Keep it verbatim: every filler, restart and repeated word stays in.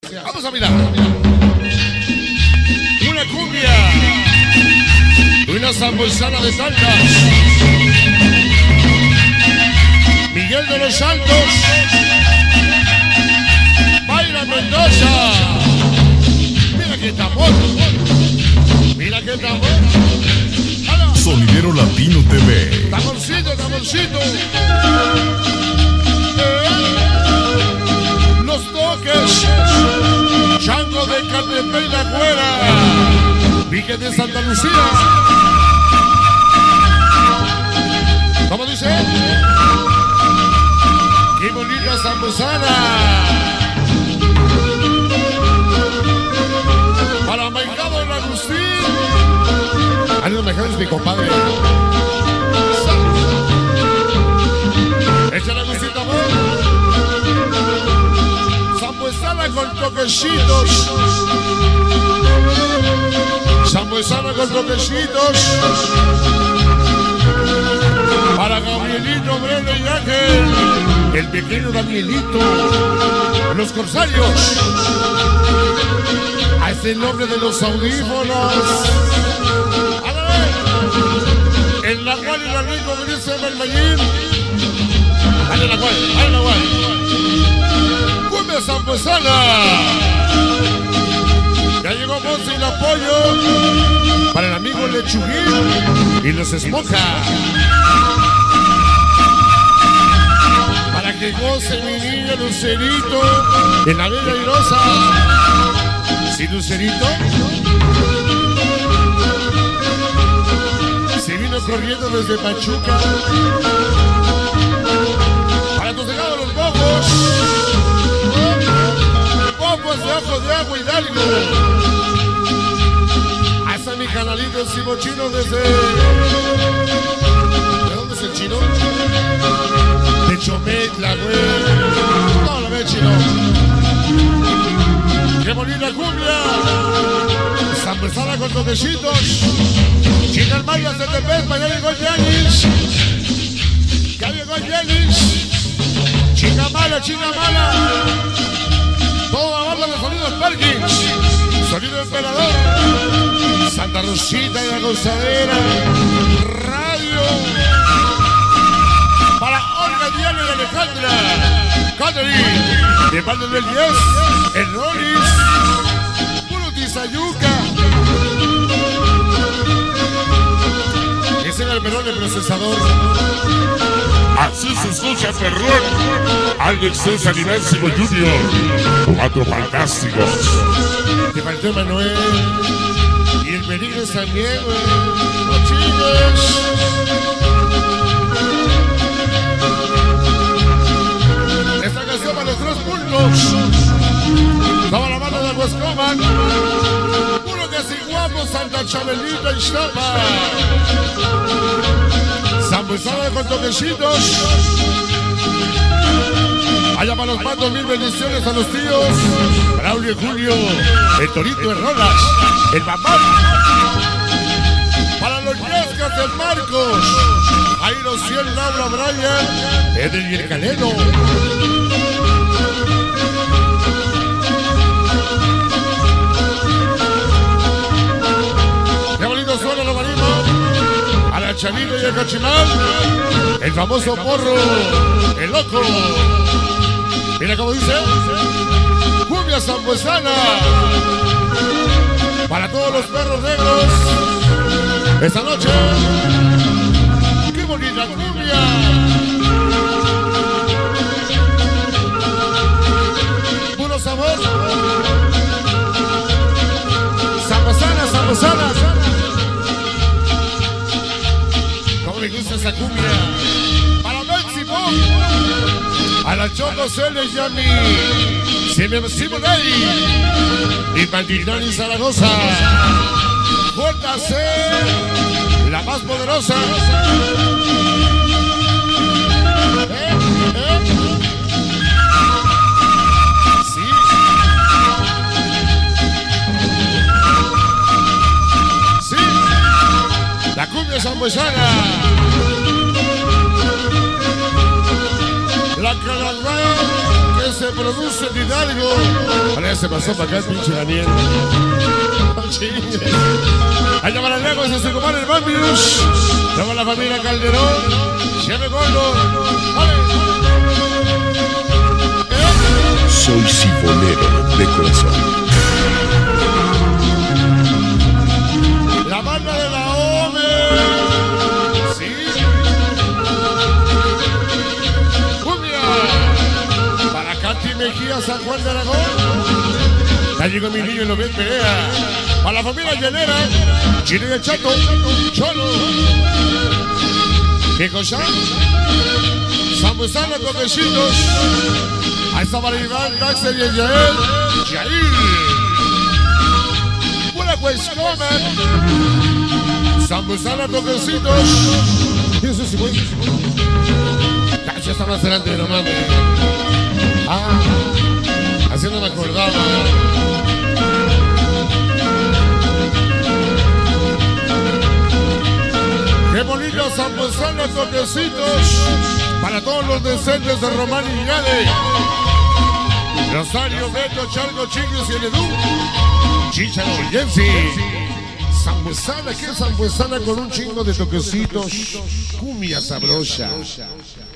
Vamos a mirar. Una cumbia. Una zambuesana de tantas. Miguel de los Santos. Baila Mendoza. Mira qué tambor. Mira qué tambor. Sonidero Latino T V. Tamborcito, tamborcito. Los toques. Chango de Catepec y la Güera. Pique de Santa Lucía. ¿Cómo dice? ¡Qué bonita zambusana! Para Maicado el Agustín. A los mejores mi compadre. Échale Agustín amor. Zambuesana con toquecitos. Zambuesana con toquecitos. Para Gabrielito, Breno y Ángel. El pequeño Danielito. Los corsarios. A ese nombre de los audífonos. En la cual y la rico me dice Belmayín. Dale la cual, dale la cual. Cumbia zambuesana. Ya llegó Monse y el apoyo para el amigo Lechuguín y los Esmoja. Para que goce mi niño Lucerito en la bella y rosa. ¿Sí, Lucerito? Se vino corriendo desde Pachuca. Para tus llegados los bobos. Bobos de ojo de agua Hidalgo. Hasta mi canalito Simo Chino desde... ¿De dónde es el chino? De Chometla, güey. No lo ve, chino. ¡Qué bonita cumbia! Zambuesana con toquecitos. Chicas mayas de Tepespa, ya llegó Yanis. Ya llegó Yanis. Chica mala, chica mala. Toda la banda de sonidos Perkins. Sonido Emperador. Santa Rosita y la Gozadera. Radio. Para Olga, Diana y Alejandra. Catherine. De parte del diez. El Rolis. Puro Tizayuca. Ese era el melón de procesador. Así se escucha, perrón. Alex César y Máximo Junior. Cuatro fantásticos. Te faltó Manuel. Y el Benítez también, güey. No chingues. Esta canción para los tres puntos. Toda la banda de Huescoman. Puro que sin guapo, Santa Chabelita y Chapa. Zambuesana con toquecitos. Allá para los patos, mil bendiciones a los tíos Braulio y Julio, el Torito de Rolas, el Bambán. Para los Yescas del Marcos, Jairo Ciel, Laura, Brian, Edel y el Caleno. Qué bonito suena lo marino. A la Chavita y el Cachimal, el famoso Porro, el Loco. Mira cómo dice. Cumbia zambuesana. Para todos los perros negros. Esta noche. Qué bonita cumbia. Puro sabor. Zambuesana, zambuesana. ¿Cómo me gusta esa cumbia? Para México. A la Choco Celes y a mi Simonelli y Pantignán y Zaragoza. J C, la más poderosa. ¿Eh? ¿Eh? Sí. Sí. La cumbia zambuesana. La calavera que se produce en Hidalgo. Ahora se pasó para acá el pinche Daniel. Allá para el lago se se comanda el Bambius. Luego la familia Calderón. Lleve Gordo. Soy sifonero de corazón. La banda de la O M E. Sí. Cumbia. Para Katy Mejía, San Juan de Aragón. Ya llegó mi niño y lo ven pelea. Para la familia llanera. Chile y el Chato. Cholo. ¿Qué cosa? Sambuesana con besitos. Ahí está para Iván, Daxter y el Yael. Yair. Buena Huescomen. Sambuesana con besitos. Y eso sí, güey. Ya está más delante, no mames. Ah, así no me acordaba. Qué bonita Sambuesana con besitos. Para todos los decentes de Román y Gade. Rosario, Beto, Chargo, Chingos y el Edu. Chicharo, Jensi. Sambuesana, ¿qué es Sambuesana con un chingo de toquecitos? Cumbia sabrosa.